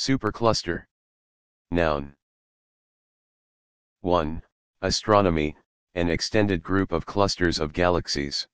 Supercluster. Noun. 1. Astronomy, an extended group of clusters of galaxies.